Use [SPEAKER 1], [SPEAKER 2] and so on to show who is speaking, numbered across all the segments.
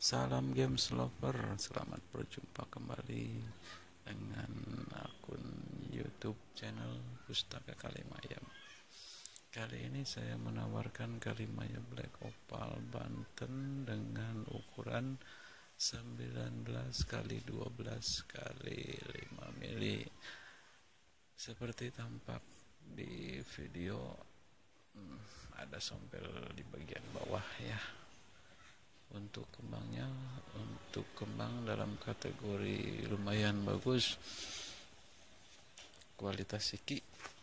[SPEAKER 1] Salam games lover, selamat berjumpa kembali dengan akun YouTube channel Pustaka Kalimayam. Kali ini saya menawarkan Kalimayam Black Opal Banten dengan ukuran 19 kali 12 kali 5 mili. Seperti tampak di video, ada sompel di bagian bawah ya. Untuk kembangnya, untuk kembang dalam kategori lumayan bagus, kualitas siki.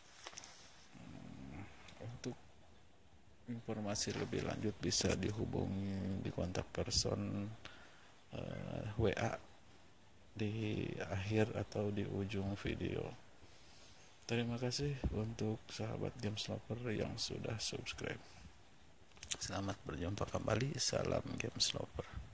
[SPEAKER 1] Untuk informasi lebih lanjut bisa dihubungi di kontak person WA di akhir atau di ujung video. Terima kasih untuk sahabat games lover yang sudah subscribe. Selamat berjumpa kembali. Salam games lover.